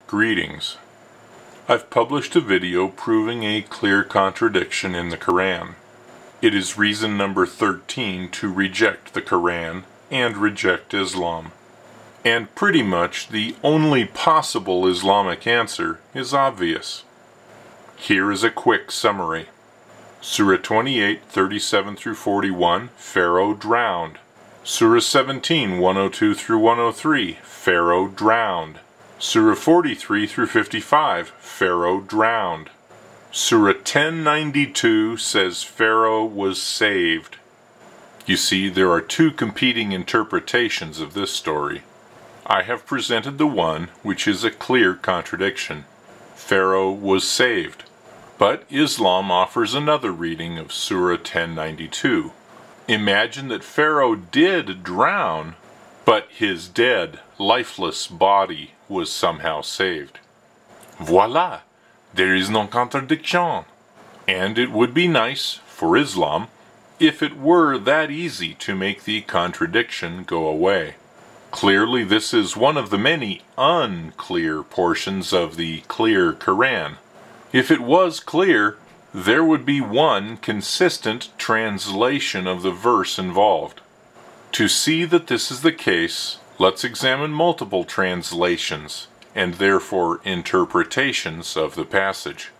Greetings. I've published a video proving a clear contradiction in the Quran. It is reason number 13 to reject the Quran and reject Islam. And pretty much the only possible Islamic answer is obvious. Here is a quick summary. Surah 28, 37 through 41, Pharaoh drowned. Surah 17, 102 through 103, Pharaoh drowned. Surah 43 through 55, Pharaoh drowned. Surah 1092 says Pharaoh was saved. You see, there are two competing interpretations of this story. I have presented the one which is a clear contradiction. Pharaoh was saved. But Islam offers another reading of Surah 1092. Imagine that Pharaoh did drown, but his dead, lifeless body was somehow saved. Voila! There is no contradiction. And it would be nice, for Islam, if it were that easy to make the contradiction go away. Clearly this is one of the many unclear portions of the clear Quran. If it was clear, there would be one consistent translation of the verse involved. To see that this is the case, let's examine multiple translations, and therefore interpretations of the passage.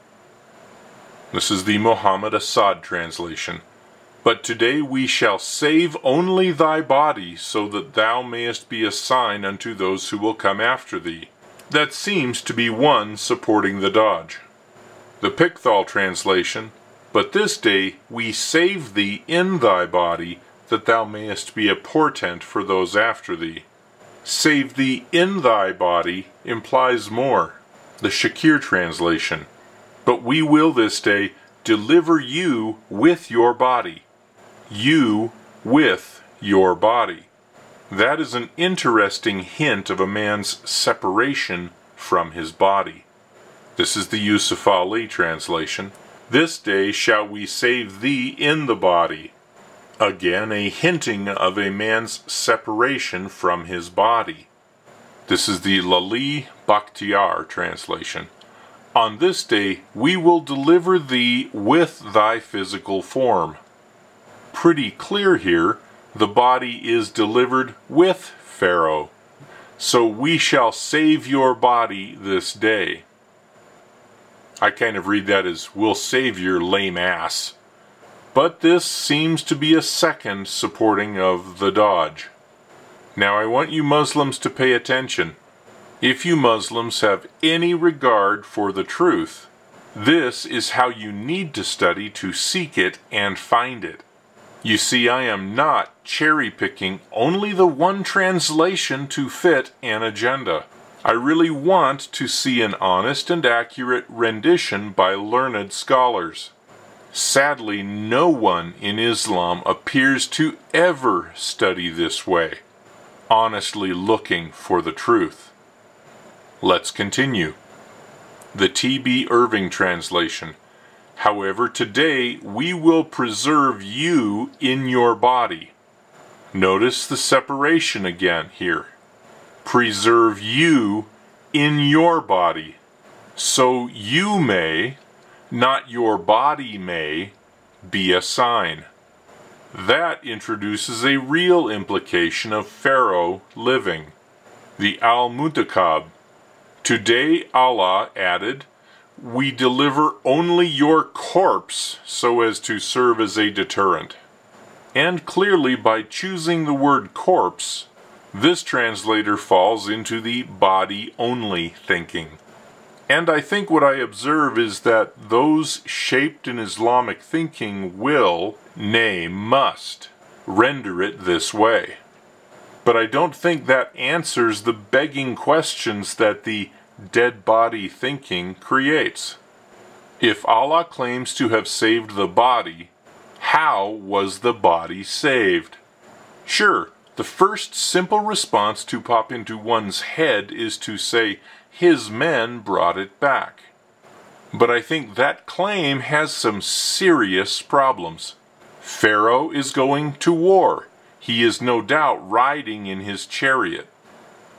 This is the Muhammad Assad translation. But today we shall save only thy body, so that thou mayest be a sign unto those who will come after thee. That seems to be one supporting the dodge. The Pickthall translation, but this day we save thee in thy body, that thou mayest be a portent for those after thee. Save thee in thy body implies more. The Shakir translation, but we will this day deliver you with your body. You with your body. That is an interesting hint of a man's separation from his body. This is the Yusuf Ali translation. This day shall we save thee in the body. Again, a hinting of a man's separation from his body. This is the Lali Bakhtiar translation. On this day we will deliver thee with thy physical form. Pretty clear here, the body is delivered with Pharaoh. So we shall save your body this day. I kind of read that as, we'll save your lame ass. But this seems to be a second supporting of the dodge. Now I want you Muslims to pay attention. If you Muslims have any regard for the truth, this is how you need to study to seek it and find it. You see, I am not cherry-picking only the one translation to fit an agenda. I really want to see an honest and accurate rendition by learned scholars. Sadly, no one in Islam appears to ever study this way, honestly looking for the truth. Let's continue. The T.B. Irving translation. However, today we will preserve you in your body. Notice the separation again here. Preserve you in your body. So you may, not your body may, be a sign. That introduces a real implication of Pharaoh living. The Al-Muntakab. Today Allah added, we deliver only your corpse so as to serve as a deterrent. And clearly by choosing the word corpse, this translator falls into the body-only thinking. And I think what I observe is that those shaped in Islamic thinking will, nay must, render it this way. But I don't think that answers the begging questions that the dead body thinking creates. If Allah claims to have saved the body, how was the body saved? Sure, the first simple response to pop into one's head is to say, his men brought it back. But I think that claim has some serious problems. Pharaoh is going to war. He is no doubt riding in his chariot.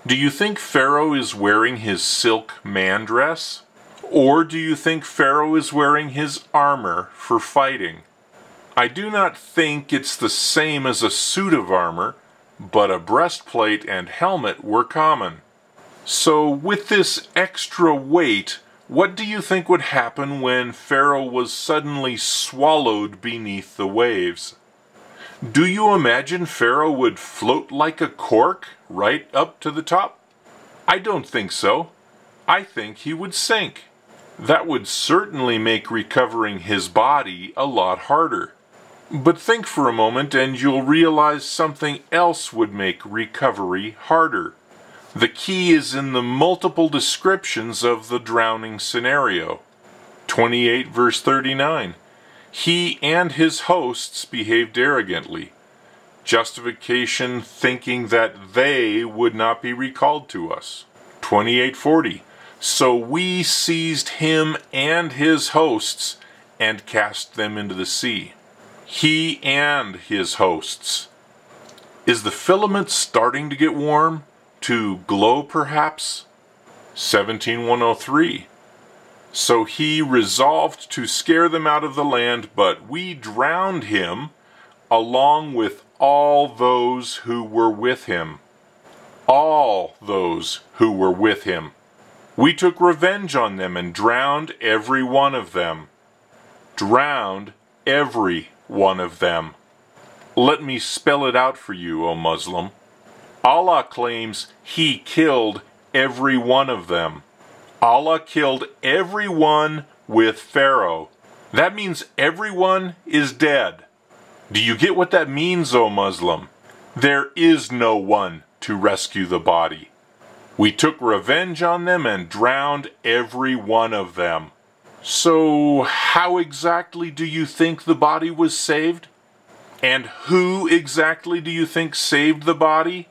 Do you think Pharaoh is wearing his silk man dress? Or do you think Pharaoh is wearing his armor for fighting? I do not think it's the same as a suit of armor, but a breastplate and helmet were common. So with this extra weight, what do you think would happen when Pharaoh was suddenly swallowed beneath the waves? Do you imagine Pharaoh would float like a cork right up to the top? I don't think so. I think he would sink. That would certainly make recovering his body a lot harder. But think for a moment and you'll realize something else would make recovery harder. The key is in the multiple descriptions of the drowning scenario. 28 verse 39. He and his hosts behaved arrogantly. Justification thinking that they would not be recalled to us. 28:40. So we seized him and his hosts and cast them into the sea. He and his hosts. Is the filament starting to get warm? To glow perhaps? 17:103. So he resolved to scare them out of the land, but we drowned him along with all those who were with him. All those who were with him. We took revenge on them and drowned every one of them. Drowned every one of them. Let me spell it out for you, O Muslim. Allah claims he killed every one of them. Allah killed everyone with Pharaoh. That means everyone is dead. Do you get what that means, O Muslim? There is no one to rescue the body. We took revenge on them and drowned every one of them. So how exactly do you think the body was saved? And who exactly do you think saved the body?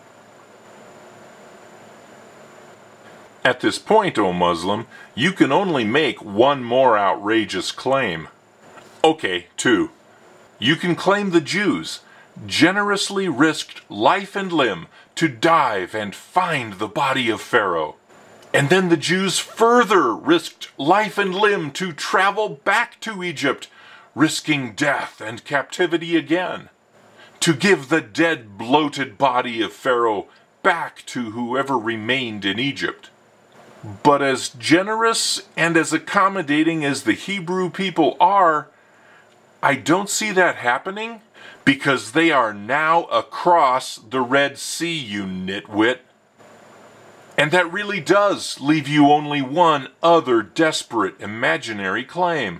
At this point, O Muslim, you can only make one more outrageous claim. Okay, two. You can claim the Jews generously risked life and limb to dive and find the body of Pharaoh. And then the Jews further risked life and limb to travel back to Egypt, risking death and captivity again, to give the dead, bloated body of Pharaoh back to whoever remained in Egypt. But as generous and as accommodating as the Hebrew people are, I don't see that happening because they are now across the Red Sea, you nitwit. And that really does leave you only one other desperate imaginary claim.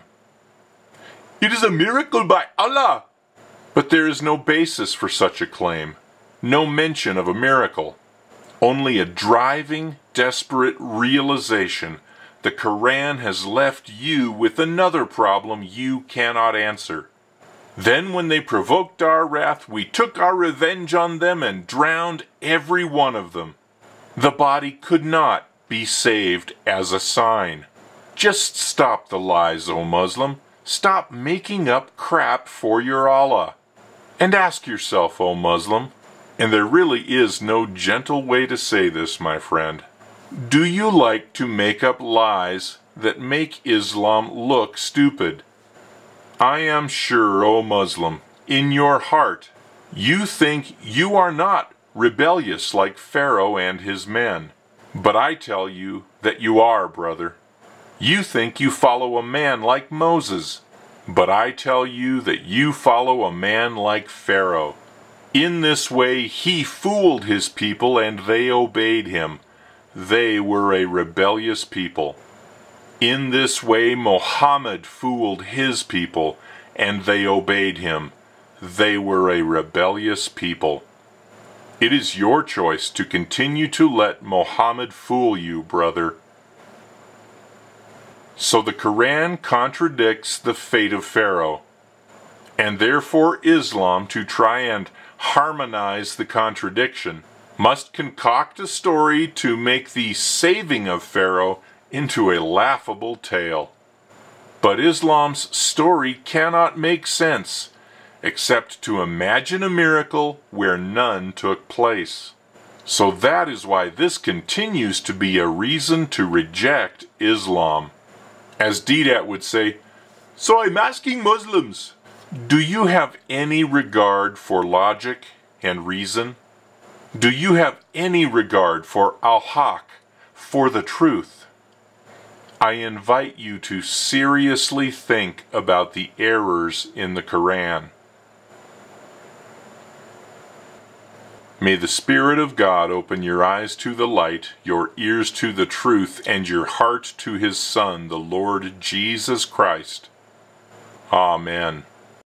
It is a miracle by Allah! But there is no basis for such a claim. No mention of a miracle. Only a driving, desperate realization the Quran has left you with another problem you cannot answer. Then when they provoked our wrath, we took our revenge on them and drowned every one of them. The body could not be saved as a sign. Just stop the lies, O Muslim. Stop making up crap for your Allah. And ask yourself, O Muslim, and there really is no gentle way to say this, my friend, do you like to make up lies that make Islam look stupid? I am sure, O Muslim, in your heart, you think you are not rebellious like Pharaoh and his men. But I tell you that you are, brother. You think you follow a man like Moses. But I tell you that you follow a man like Pharaoh. In this way he fooled his people and they obeyed him. They were a rebellious people. In this way Muhammad fooled his people and they obeyed him. They were a rebellious people. It is your choice to continue to let Muhammad fool you, brother. So the Quran contradicts the fate of Pharaoh, and therefore Islam, to try and harmonize the contradiction, must concoct a story to make the saving of Pharaoh into a laughable tale. But Islam's story cannot make sense except to imagine a miracle where none took place. So that is why this continues to be a reason to reject Islam. As Deedat would say, so I'm asking Muslims, do you have any regard for logic and reason? Do you have any regard for al-haq, for the truth? I invite you to seriously think about the errors in the Quran. May the Spirit of God open your eyes to the light, your ears to the truth, and your heart to His Son, the Lord Jesus Christ. Amen.